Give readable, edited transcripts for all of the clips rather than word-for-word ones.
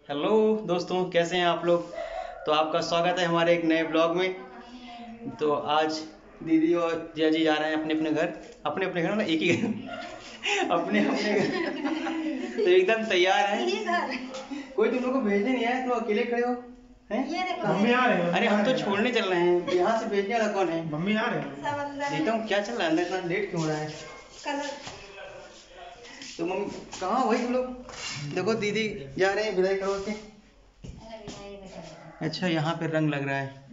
Hello दोस्तों, कैसे हैं आप लोग। तो आपका स्वागत है हमारे एक नए ब्लॉग में। तो आज दीदी और जिया जी जा रहे हैं अपने अपने घर। अपने अपने घर ना, एक ही घर अपने अपने घर। तो एकदम तैयार है। कोई तुम लोग को भेजने नहीं आया, तुम अकेले खड़े हो हैं। मम्मी आ रहे हैं। अरे हम तो छोड़ने चल रहे हैं, यहाँ से भेजने वाला कौन है। मम्मी आ रहे हैं। देखता हूँ क्या चल रहा है अंदर, इतना लेट क्यों हो रहा है। तो मम्मी कहाँ हो भाई तुम लोग। देखो दीदी जा रहे हैं विदाई करो के। अच्छा, यहाँ पे रंग लग रहा है।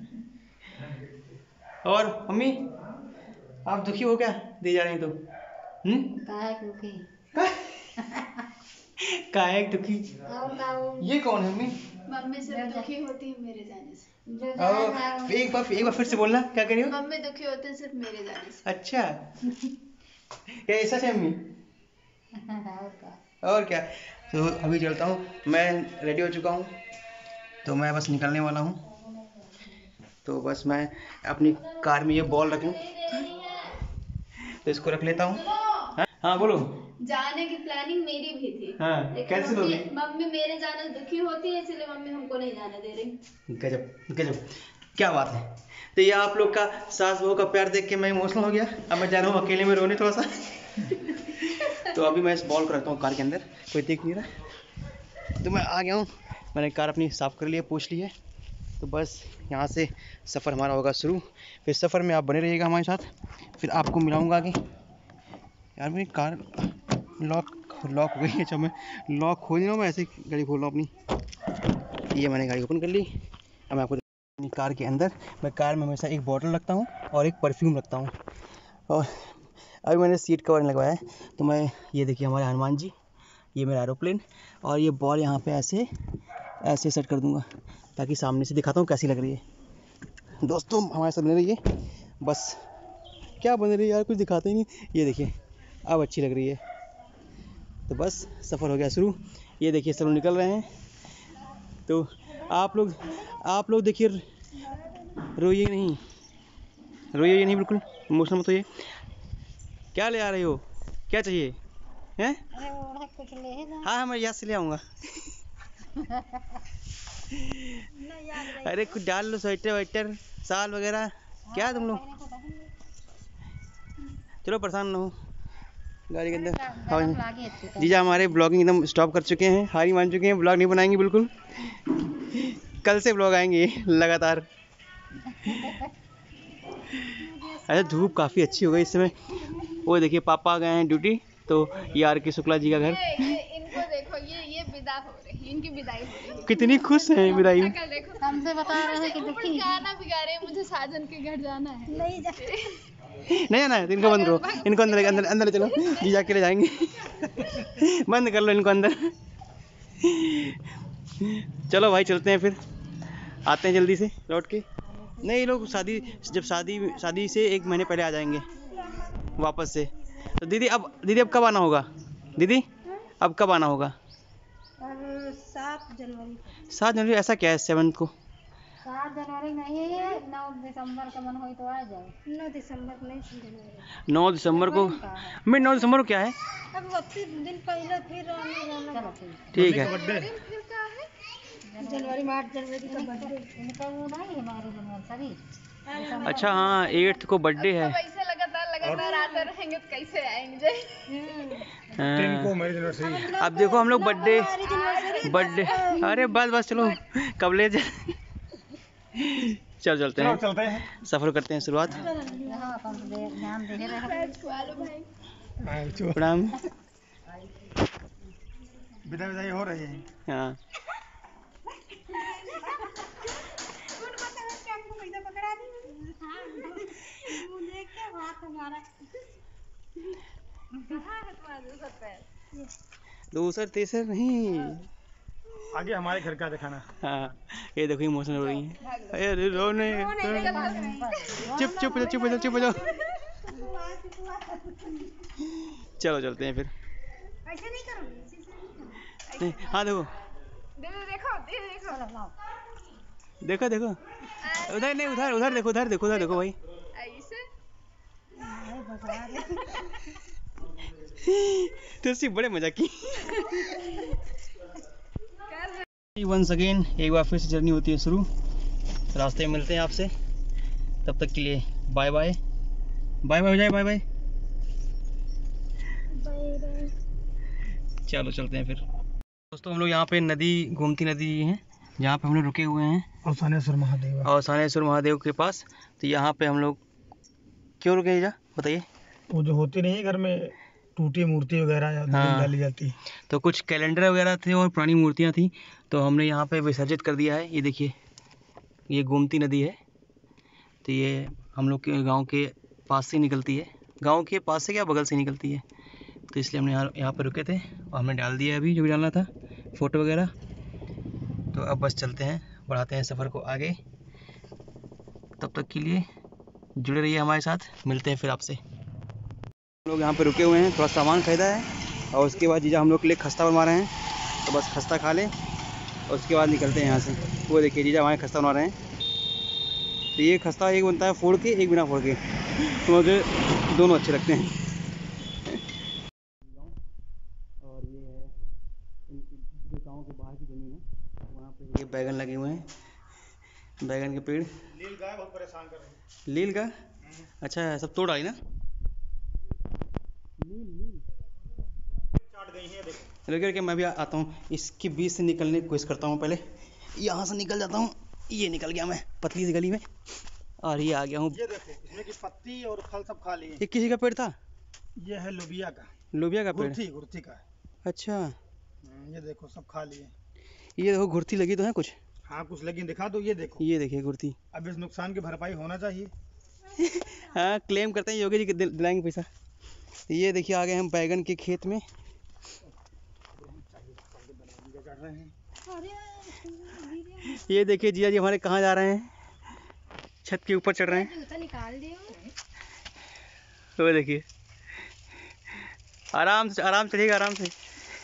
और मम्मी आप दुखी हो क्या, दे जा रही तो। काहे दुखी? काहे दुखी। ये कौन है मम्मी। मम्मी सिर्फ दुखी होती है मेरे जाने से। एक बार फिर से बोलना, क्या कह रही हो। मम्मी दुखी होते हैं सिर्फ मेरे जाने से। अच्छा क्या ऐसा है मम्मी। और क्या। तो अभी चलता हूँ, मैं रेडी हो चुका हूँ, तो मैं बस निकलने वाला हूँ। तो बस मैं अपनी कार में ये बॉल रख लूँ, तो इसको रख लेता हूँ। हाँ बोलो। जाने की प्लानिंग मेरी भी थी। हाँ, कैसे होगी? मम्मी मेरे जाने से दुखी होती है, इसलिए मम्मी हमको नहीं जाने दे रही। गजब गजब, क्या बात है। तो ये आप लोग का सास बहू का प्यार देख के मैं इमोशनल हो गया। अब मैं जा रहा हूँ अकेले में रोने थोड़ा सा। तो अभी मैं इस बॉल को रखता हूँ कार के अंदर, कोई देख नहीं रहा। तो मैं आ गया हूँ, मैंने कार अपनी साफ़ कर ली है, पोंछ ली है। तो बस यहाँ से सफ़र हमारा होगा शुरू। फिर सफ़र में आप बने रहिएगा हमारे साथ, फिर आपको मिलाऊंगा आगे। यार मेरी कार लॉक हो गई है। अच्छा, मैं लॉक खोल रहा हूँ, मैं ऐसे गाड़ी खोल रहा हूँ अपनी। ये मैंने गाड़ी ओपन कर ली। अब मैं आपको अपनी कार के अंदर, मैं कार में हमेशा एक बॉटल रखता हूँ और एक परफ्यूम रखता हूँ। और अभी मैंने सीट कवर नहीं लगवाया है, तो मैं ये देखिए हमारे हनुमान जी, ये मेरा एरोप्लेन, और ये बॉल यहाँ पे ऐसे ऐसे सेट कर दूँगा, ताकि सामने से दिखाता हूँ कैसी लग रही है। दोस्तों हमारे साथ बने रहिए। बस क्या बन रही है यार, कुछ दिखाते ही नहीं। ये देखिए अब अच्छी लग रही है। तो बस सफ़र हो गया शुरू। ये देखिए सब निकल रहे हैं। तो आप लोग देखिए, रोइए नहीं, रोइए नहीं, बिल्कुल इमोशनल मत होइए। क्या ले आ रही हो, क्या चाहिए हैं। कुछ ले हाँ मैं यहाँ से ले आऊँगा। अरे कुछ डाल लो, स्वेटर वेटर शाल वगैरह, क्या तुम लोग। चलो परेशान ना हो गाड़ी के अंदर। जीजा हमारे ब्लॉगिंग एकदम स्टॉप कर चुके हैं, हार ही मान चुके हैं, ब्लॉग नहीं बनाएंगे बिल्कुल। कल से ब्लॉग आएंगे लगातार। अच्छा धूप काफ़ी अच्छी हो गई इस समय। वो देखिए पापा गए हैं ड्यूटी, तो ये आर के शुक्ला जी का घर। ये इनको देखो, ये विदा हो रही है, इनकी विदाई हो रही है। कितनी खुश हैं विदाई में। देखो हमसे बता रहे हैं कि दुखी गाना भी गा रहे हैं, मुझे साजन के घर जाना है। नहीं नहीं जाना है तो इनको बंद करो, इनको अंदर अंदर अंदर चलो, जीजा के ले जाएंगे। बंद कर लो इनको अंदर। चलो भाई चलते हैं, फिर आते हैं जल्दी से लौट के। नहीं ये लोग शादी से 1 महीने पहले आ जाएंगे वापस से। तो दीदी अब कब आना होगा। दीदी अब कब आना होगा। 7 जनवरी। 7 जनवरी, ऐसा क्या है 7 को। 7 जनवरी नहीं है, 9 दिसंबर का मन हो तो आ जाओ। 9 दिसंबर नहीं, 9 दिसंबर को। मैं 9 दिसंबर को क्या है। अब 32 दिन पहले फिर आने जाना। ठीक है। जनवरी 8 जनवरी का बर्थडे इनका, वो नहीं हमारे एनिवर्सरी। अच्छा हाँ 8 को बर्थडे है। ऐसे लगातार आते रहेंगे तो कैसे आएंगे। हाँ। अब देखो हम लोग बर्थडे, अरे बस चलो कब ले जाए। चलते हैं, सफर करते हैं शुरुआत। प्रणाम। विदाई हो रही है। हाँ दूसर तीसर नहीं, आगे हमारे घर का दिखाना। हाँ ये देखो इमोशनल हो रही है। अरे रोने, चुप हो जाओ। चलो चलते हैं फिर। ऐसे नहीं करोगे। हाँ देखो देखो उधर नहीं, उधर देखो भाई। तो बड़े मजा की। वंस अगेन एक बार फिर से जर्नी होती है शुरू। रास्ते में मिलते हैं आपसे, तब तक के लिए बाय बाय। बाय बाय हो जाए, बाय बाय। चलो चलते हैं फिर। दोस्तों हम लोग यहाँ पे नदी, गोमती नदी है जहाँ पे हम लोग रुके हुए हैं, अवसानेश्वर महादेव। और सानेश्वर महादेव के पास। तो यहाँ पे हम लोग क्यों रुके जा बताइए। वो जो होती नहीं है घर में टूटी मूर्ति वगैरह हाँ। डाली जाती है। तो कुछ कैलेंडर वगैरह थे और पुरानी मूर्तियाँ थी, तो हमने यहाँ पे विसर्जित कर दिया है। ये देखिए, ये गोमती नदी है। तो ये हम लोग के गांव के पास से निकलती है, गांव के पास से क्या बगल से निकलती है। तो इसलिए हमने यहाँ पर रुके थे और हमने डाल दिया अभी जो भी डालना था, फ़ोटो वगैरह। तो अब बस चलते हैं, बढ़ाते हैं सफ़र को आगे। तब तक के लिए जुड़े रहिए हमारे साथ, मिलते हैं फिर आपसे। हम लोग यहाँ पे रुके हुए हैं, थोड़ा सामान ख़रीदा है, और उसके बाद जीजा हम लोग के लिए खस्ता बनवा रहे हैं। तो बस खस्ता खा लें और उसके बाद निकलते हैं यहाँ से। वो देखिए जीजा हमारे खस्ता बना रहे हैं। तो ये खस्ता एक बनता है फोड़ के, एक बिना फोड़ के, तो मुझे दोनों अच्छे लगते हैं। और ये है इनकी जो गाँव के बाहर की ज़मीन है, वहाँ पे ये बैगन लगे हुए हैं, बैगन के पेड़। नील गाय बहुत परेशान कर रही है। लील का, अच्छा सब तोड़ आई ना। चाट गई है देखो। रुक करके मैं भी आता हूँ, इसके बीच से निकलने की कोशिश करता हूँ। पहले यहाँ से निकल जाता हूँ, ये निकल गया मैं पतली सी गली में, और ये आ गया हूँ। ये देखो इसमें की पत्ती और फल सब खा लिए। ये किसी का पेड़ था? ये है लोबिया का। लोबिया का पेड़? गुरथी का है। अच्छा, ये देखो सब खा लिए। ये देखो घुरती लगी तो है कुछ। हाँ कुछ लगी, दिखा दो। ये देखो, ये देखिए घुरती। अब इस नुकसान की भरपाई होना चाहिए। हाँ क्लेम करते हैं, योगी जी दिलाएंगे पैसा। ये देखिए आ गए हम बैगन के खेत में। ये देखिए जिया जी हमारे कहाँ जा रहे हैं, छत के ऊपर चढ़ रहे हैं। जूता निकाल दियो। वो देखिए, आराम से चढ़िएगा, आराम से।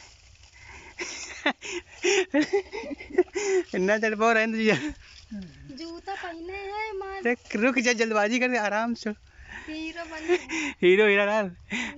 ना चढ़ पाओ, रहने दीजिए। जूता पहने हैं मार। रुक जा, जल्दबाजी कर, आराम से। हीरो बन। हीरो हीरा लाल।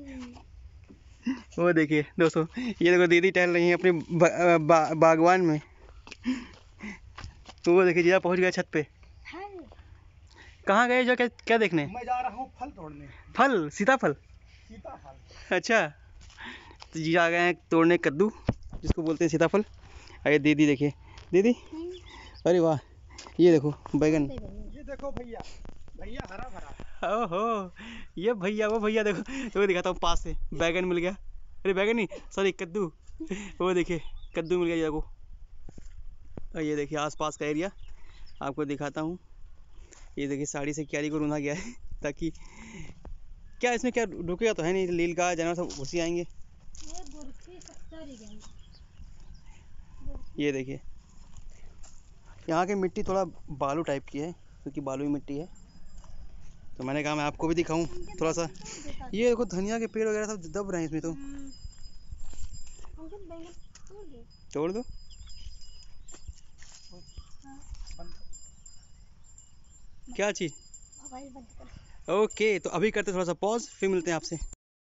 वो देखिए दोस्तों, ये देखो दीदी टहल रही है अपने बागवान में। तो वो देखिए जीजा पहुंच गया छत पे। कहाँ गए जो, क्या देखने? मैं जा रहा हूँ फल तोड़ने। फल? सीताफल? सीताफल। अच्छा, तो जीजा आ गए हैं तोड़ने कद्दू, जिसको बोलते हैं सीताफल। अरे दीदी देखिए, दीदी, अरे वाह, ये देखो बैगन। ये देखो भैया, भैया हरा भरा। ओहो, ये भैया वो भैया देखो, तो दिखाता हूँ पास से। बैगन मिल गया, अरे बैगन नहीं सॉरी कद्दू। वो देखिए कद्दू मिल गया जीजा को। और ये देखिए आसपास का एरिया आपको दिखाता हूँ। ये देखिए साड़ी से क्यारी को रूंधा गया है, ताकि क्या इसमें क्या रुकेगा तो है नहीं, लील गाय जानवर सब घुसी आएंगे। ये देखिए यहाँ की मिट्टी थोड़ा बालू टाइप की है, क्योंकि बालू ही मिट्टी है। तो मैंने कहा मैं आपको भी दिखाऊं थोड़ा सा। ये देखो धनिया के पेड़ वगैरह सब दब रहे हैं इसमें, तो तोड़ दो। क्या चीज़? ओके, तो अभी करते थोड़ा सा पॉज, फिर मिलते हैं आपसे।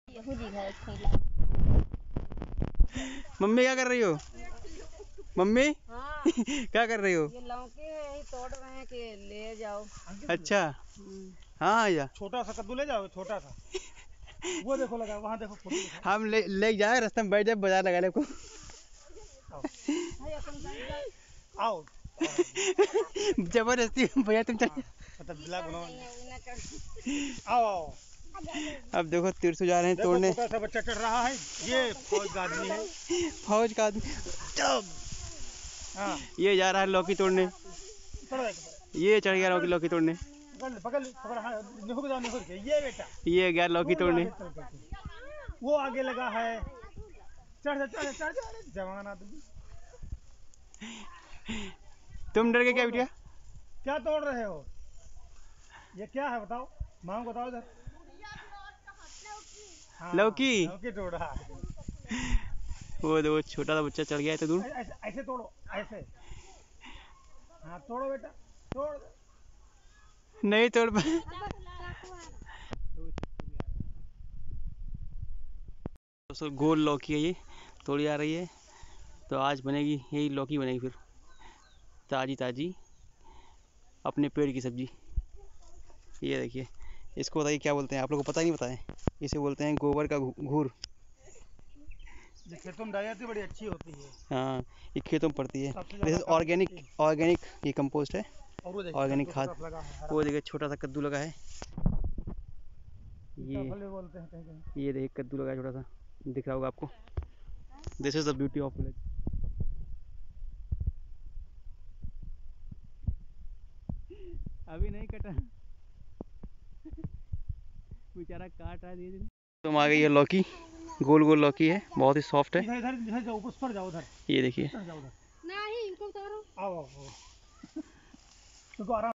मम्मी क्या कर रही हो? मम्मी हाँ। क्या कर रही हो? ये लौकी है, यही तोड़ रहे हैं कि ले जाओ। अच्छा, हाँ या छोटा सा कद्दू ले जाओ, छोटा सा। वो देखो लगा, वहाँ देखो फोटो दिखा। हम ले जाए, रास्ते में बैठ जाए, बाजार लगा ले को। आओ जबरदस्ती भैया तुम चल। मतलब ब्लॉग बनाओ। आओ आओ। अब देखो तिरसू जा रहे हैं तोड़ने। छोटा सा बच्चा चढ़ रहा है, ये फौज का आदमी है। फौज का आदमी। हाँ ये जा रहा है लौकी तोड़ने, ये चढ़ गया लौकी तोड़ने। पकड़ हाँ, निहुर जाओ, निहुर के। ये बेटा, ये गया लौकी तोड़ने। वो आगे लगा है। चढ़ जवान आदमी। तुम डर के क्या बिटिया? क्या तोड़ रहे हो? ये क्या है बताओ, मांग बताओ इधर। हाँ, लौकी तोड़ रहा है। वो देखो छोटा सा बच्चा चढ़ गया है तो दूर। ऐसे तोड़ो, ऐसे। हाँ तोड़ो बेटा, तोड़। नहीं तोड़ पाए। गोल लौकी है, ये तोड़ी आ रही है। तो आज बनेगी यही लौकी बनेगी फिर। ताज़ी ताज़ी अपने पेड़ की सब्जी। ये देखिए, इसको बताइए क्या बोलते हैं, आप लोगों को पता ही नहीं पता है। इसे बोलते हैं गोबर का घूर। ये खेतों में डाली जाती है, बड़ी अच्छी होती है। हाँ, ये खेतों में पड़ती है। सबसे दिस ज्यादा इज काम ऑर्गेनिक, करती है। ऑर्गेनिक ये कंपोस्ट है। और वो देखिए ऑर्गेनिक कद्दू खाद। तरफ लगा है, वो देखिए छोटा सा कद्दू लगा है। ये सीताफल भी बोलते हैं कहीं कहीं। ये देखिए कद्दू लगा है, छोटा सा दिख रहा होगा आपको। This is the beauty of village. अभी नहीं कटा, बेचारा काट रहा है धीरे धीरे। तुम आ गई है लौकी, गोल गोल लौकी है, बहुत ही सॉफ्ट है। इधर इधर इधर जाओ, उस पर जाओ, उधर ये देखिए, जाओ, उधर नहीं इनको उतारो। आओ आओ, आओ। तो आराम